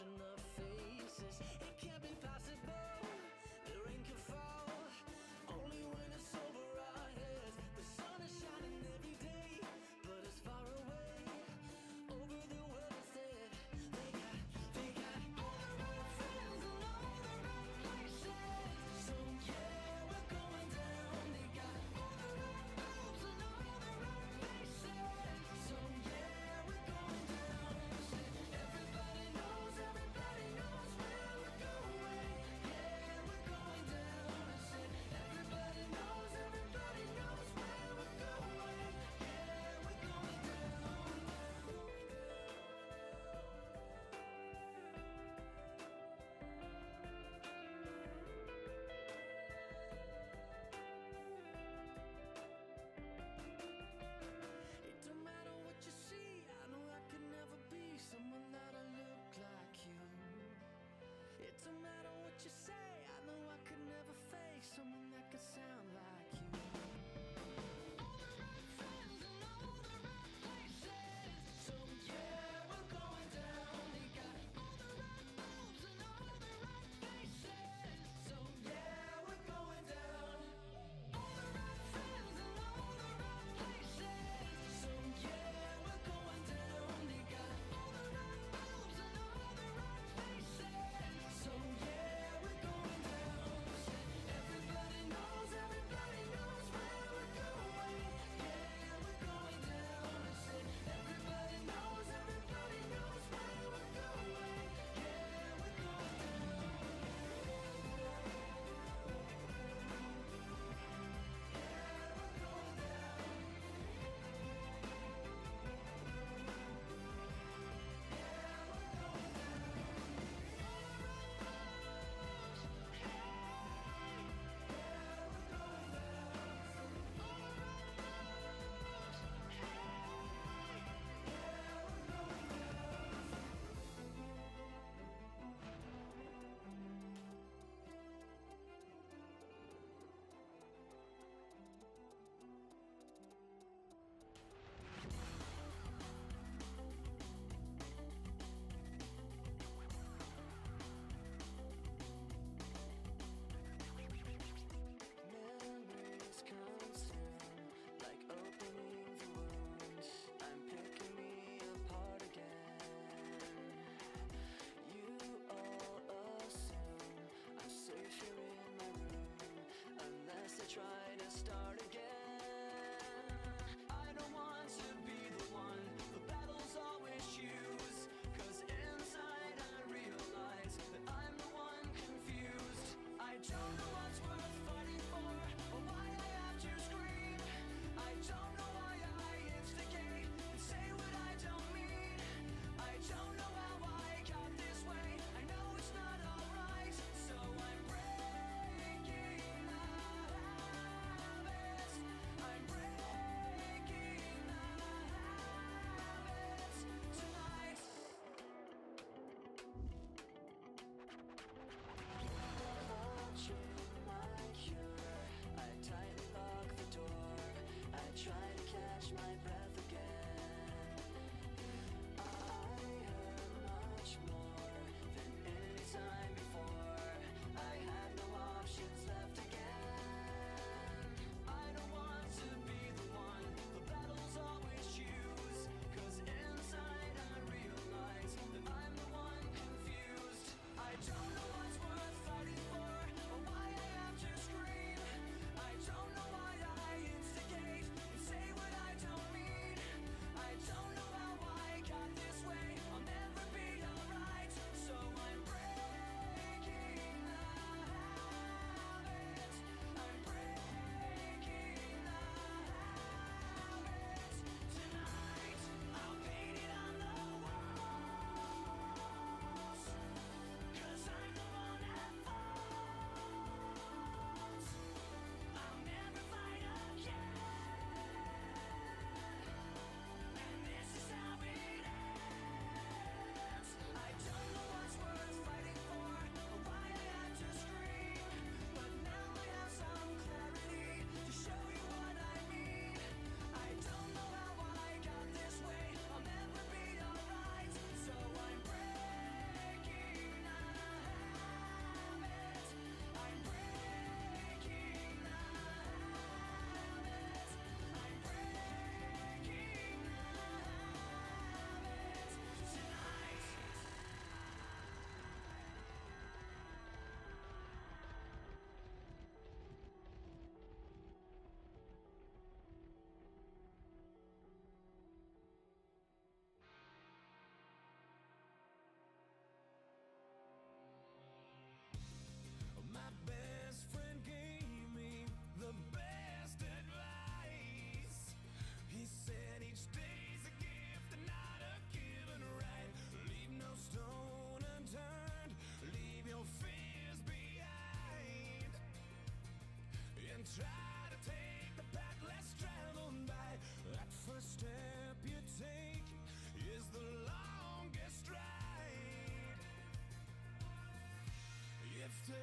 reflection of faces. It can't be possible. The rain can fall only when it's over our heads. The sun is shining every day, but it's far away over the world instead. They got all the right friends and all the right places. So yeah, we're going down. They got all the right moves and all the right faces. So yeah, we're going down. Everybody knows everybody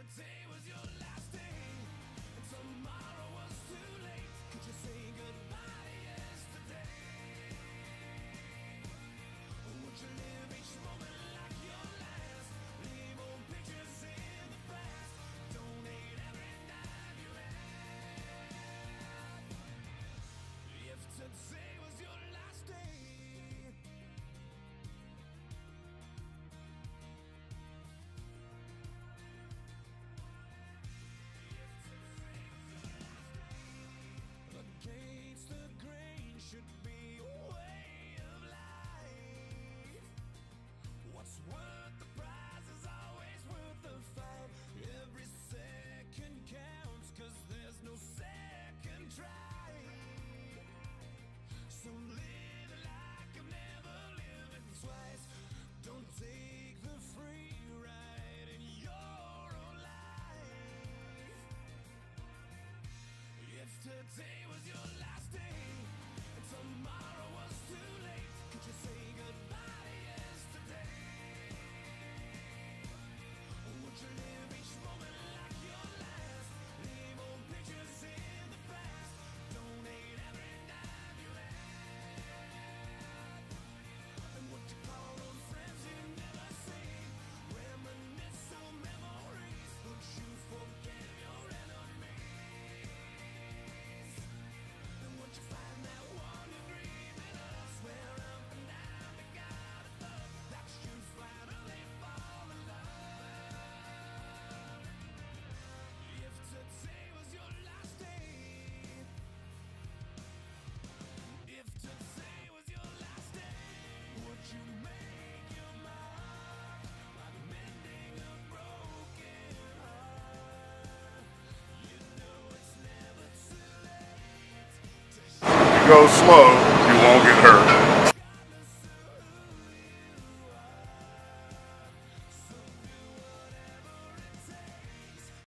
today was your last day, and tomorrow was too late. Could you say goodbye to yesterday? Would you live each moment like your last? Leave old pictures in the past. Donate every dime you had. If today was your last day. Against the grain should be a way of life. What's worth the prize is always worth the fight. Every second counts, 'cause there's no second try. So live like I've never lived twice. Don't take the free ride in your own life. If today was your last day, and tomorrow was too late, could you say goodbye to yesterday? Would you live each moment like your last? Leave old pictures in the past. Donate every dime you had. And what you call those friends you never see? Reminisce on memories. Would you forget your enemies? And would you find that one degree in us, where up and down the God above, that's you finally fall in love? If today was your last day, if today was your last day, would you make your mark by mending a broken heart? You know it's never too late to Go slow, you won't get hurt.